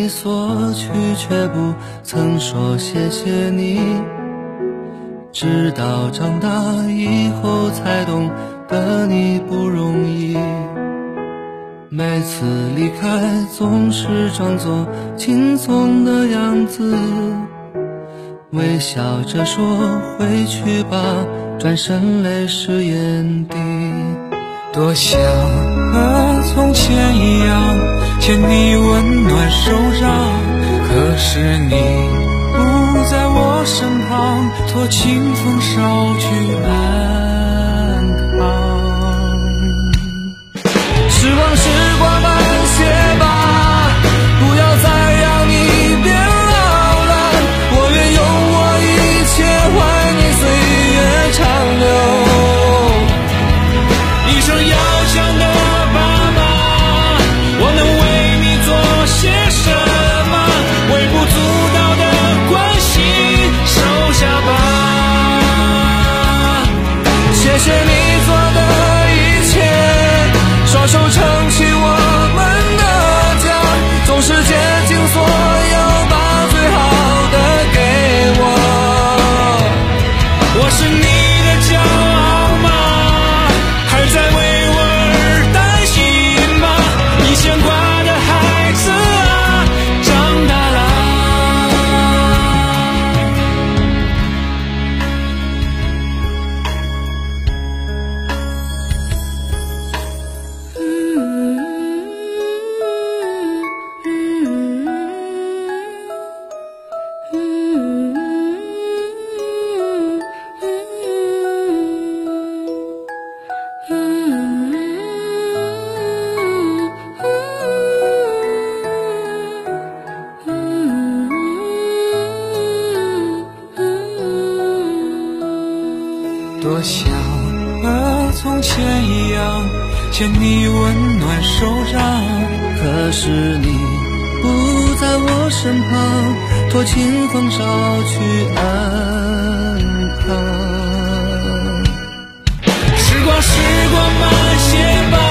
你索取，却不曾说谢谢你。直到长大以后才懂得你不容易，每次离开总是装作轻松的样子，微笑着说回去吧，转身泪湿眼底。 多想和从前一样牵你温暖手掌，可是你不在我身旁，托清风捎去安康。 时光慢些吧，不要再让你变老了，我愿用我一切换你岁月长流。 一声要强的爸妈，我能为你做些什么？微不足道的关心收下吧。 谢谢你做的一切，双手撑起我们的家，总是竭尽所有把最好的给我。 我是你的骄傲吗？还在为我而担心吗？你牵挂的孩子啊，长大了。多想和从前一样牵你温暖手掌， 可是你不在我身旁，托清风捎去安康。 时光慢些吧。